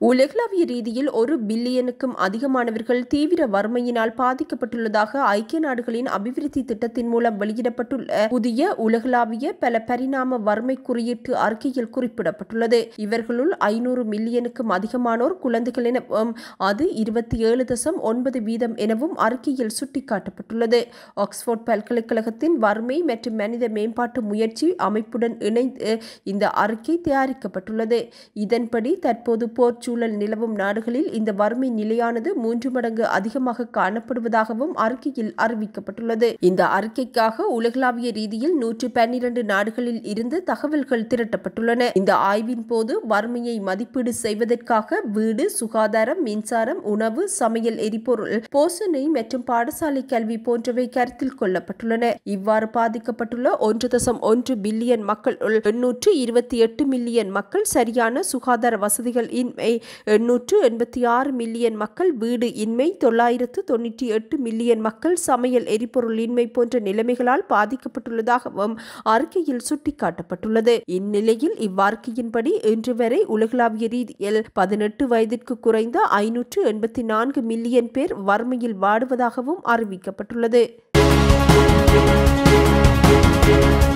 உலகளாவிய ரீதியில் 1 பில்லியனுக்கும் அதிகமானவர்கள் தீவிர வறுமையினால் பாதிக்கப்பட்டுள்ளதாக ஐக்கிய நாடுகளின் அபிவிருத்தி திட்டத்தின் மூலம் வெளியிடப்பட்டுள்ள புதிய உலகளாவிய பல பரிணாம வறுமை குறியீட்டு அறிக்கையில் குறிப்பிடப்பட்டுள்ளது. இவர்களுள் 500 மில்லியனுக்கும் அதிகமானோர் குழந்தைகள் எனவும் அது 27.9% எனவும் அறிக்கையில் சுட்டிக்காட்டப்பட்டுள்ளது. ஆக்ஸ்போர்ட் பல்கலைக்கழகத்தின் வறுமை மற்றும் மனித மேம்பாட்டு முயற்சி அமைப்புடன் இணைந்து இந்த அறிக்கை தயாரிக்கப்பட்டுள்ளது. இதன்படி தற்போது போர் சூழல் நிலவும் நாடுகளில் இந்த வறுமை நிலையானது 3 மடங்கு அதிகமாக காணப்படுவதாகவும் அறிக்கையில் அறிவிக்கப்பட்டுள்ளது. இந்த அறிக்கைக்காக உலகளாவிய ரீதியில் 112 நாடுகளில் இருந்து தகவல்கள் திரட்டப்பட்டுள்ளன. இந்த ஆய்வின் போது வறுமையை மதிப்பீடு செய்வதற்காக வீடு, சுகாதாரம், மின்சாரம், உணவு, சமையல் எரிபொருள், போஷணை மற்றும் பாடசாலை கல்வி போன்றவை கருத்தில் கொள்ளப்பட்டுள்ளன. இவ்வாறு பாதிக்கப்பட்டுள்ள 1.1 பில்லியன் மக்களுள் 828 மில்லியன் மக்கள் சரியான சுகாதார வசதிகள் இன்மை, 886 மில்லியன் மக்கள் வீடு இன்மை, 998 மில்லியன் மக்கள் சமையல் எரிபொருள் இன்மை போன்ற நிலைமைகளால் பாதிக்கப்பட்டுள்ளதாகவும் அறிக்கையில் சுட்டிக்காட்டப்பட்டுள்ளது. இந்நிலையில் இவ்வறிக்கையின்படி இன்று வரை உலகளாவிய ரீதியில் 18 வயதிற்கு குறைந்த 584 மில்லியன் பேர் வறுமையில் வாடுவதாகவும் அறிவிக்கப்பட்டுள்ளது.